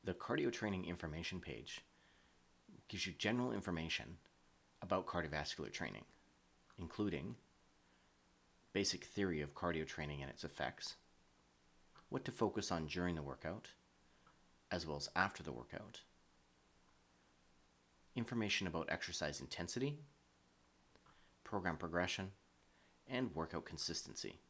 The Cardio Training Information page gives you general information about cardiovascular training, including basic theory of cardio training and its effects, what to focus on during the workout, as well as after the workout, information about exercise intensity, program progression, and workout consistency.